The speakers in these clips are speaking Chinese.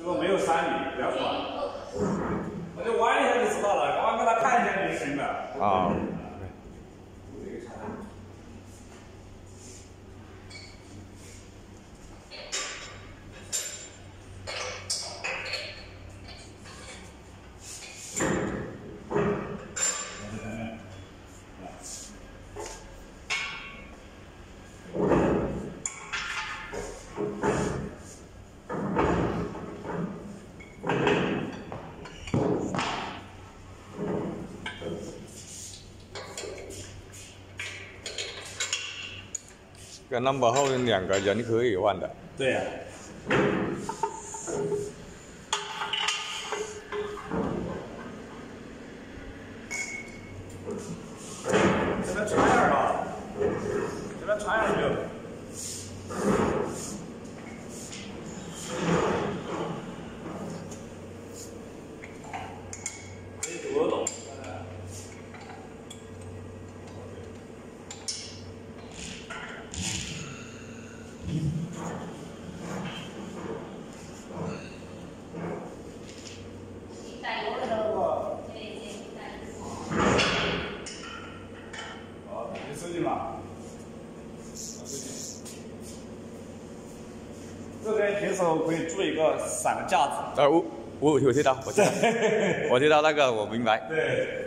这个没有3米，不要管。我就弯一下就知道了，弯给他看一下就行了。 啊。 个 number 后面2个人可以换的。 对呀、这边穿眼了，这边穿眼就。可以多懂。 这边平时可以做一个伞的架子。 我知道，我知道，我知道那个，我明白。 对。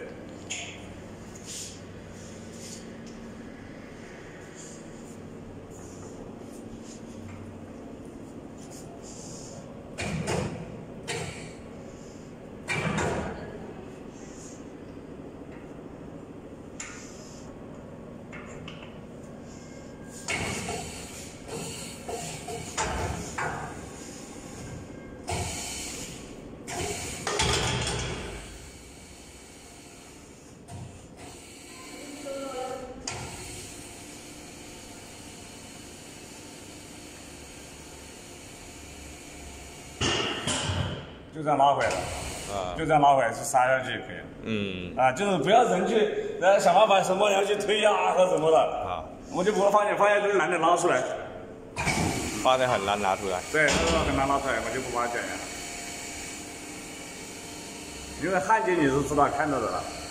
就这样拉回来，就这样拉回来，就撒下去就可以了。 嗯。 就是不要人去，想办法什么要去推压和什么的。我就不会发现就是难得拉出来。 发现很难拿出来。 对，这个很难拉出来，我就不发现了。因为焊接你是知道看到的了。